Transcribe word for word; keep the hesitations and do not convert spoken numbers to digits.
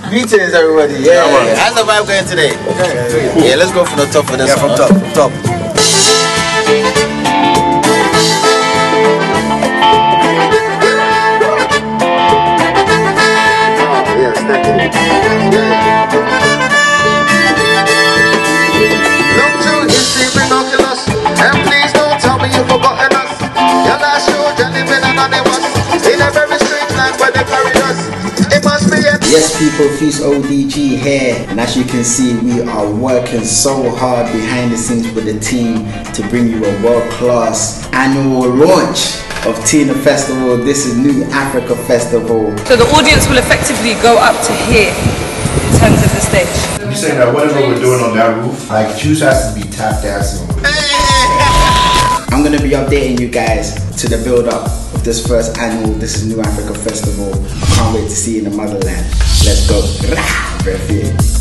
Greetings, everybody. Yeah, yeah, yeah. How's the vibe going today? Okay. Yeah, let's go from the top for this yeah, one. from top, from top. Look to history binoculars, and please don't tell me you've forgotten us. Your last children living anonymous in a very strange land where they buried us. It must be a Yes people, Feast O D G here, and as you can see we are working so hard behind the scenes with the team to bring you a world-class annual launch of Tina Festival. This is New Africa Festival. So the audience will effectively go up to here in terms of the stage. You saying that whatever we're doing on that roof, like Juice has to be tap dancing. I'm gonna be updating you guys to the build-up of this first annual This is New Africa Festival. I can't wait to see you in the motherland. Let's go.